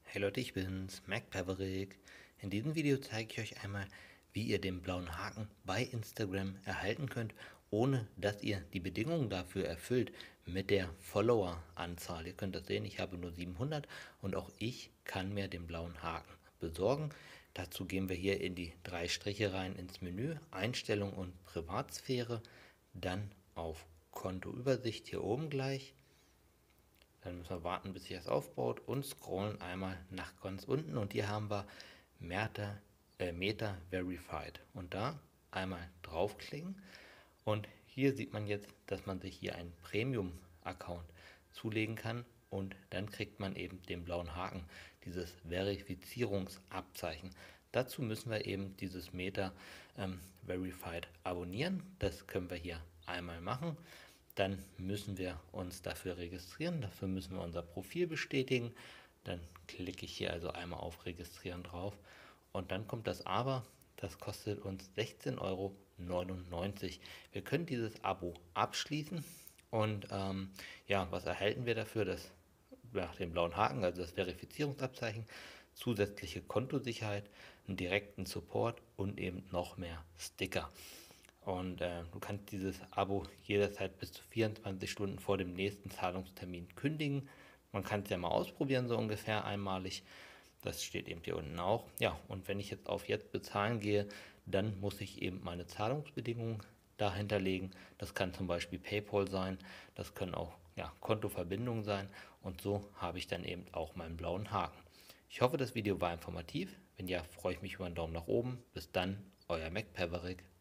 Hey Leute, ich bin's, MacPaverick. In diesem Video zeige ich euch einmal, wie ihr den blauen Haken bei Instagram erhalten könnt, ohne dass ihr die Bedingungen dafür erfüllt mit der Follower-Anzahl. Ihr könnt das sehen, ich habe nur 700 und auch ich kann mir den blauen Haken besorgen. Dazu gehen wir hier in die drei Striche rein ins Menü, Einstellung und Privatsphäre, dann auf Kontoübersicht hier oben gleich. Dann müssen wir warten, bis sich das aufbaut und scrollen einmal nach ganz unten und hier haben wir Meta Verified. Und da einmal draufklicken und hier sieht man jetzt, dass man sich hier einen Premium-Account zulegen kann und dann kriegt man eben den blauen Haken, dieses Verifizierungsabzeichen. Dazu müssen wir eben dieses Meta Verified abonnieren. Das können wir hier einmal machen. Dann müssen wir uns dafür registrieren. Dafür müssen wir unser Profil bestätigen. Dann klicke ich hier also einmal auf Registrieren drauf. Und dann kommt das Aber. Das kostet uns 16,99 €. Wir können dieses Abo abschließen. Und ja, was erhalten wir dafür? Den blauen Haken, also das Verifizierungsabzeichen, zusätzliche Kontosicherheit, einen direkten Support und eben noch mehr Sticker. Und du kannst dieses Abo jederzeit bis zu 24 Stunden vor dem nächsten Zahlungstermin kündigen. Man kann es ja mal ausprobieren, so ungefähr einmalig. Das steht eben hier unten auch. Ja, und wenn ich jetzt auf Jetzt bezahlen gehe, dann muss ich eben meine Zahlungsbedingungen dahinter legen. Das kann zum Beispiel PayPal sein, das können auch Kontoverbindungen sein. Und so habe ich dann eben auch meinen blauen Haken. Ich hoffe, das Video war informativ. Wenn ja, freue ich mich über einen Daumen nach oben. Bis dann, euer MacPaverick.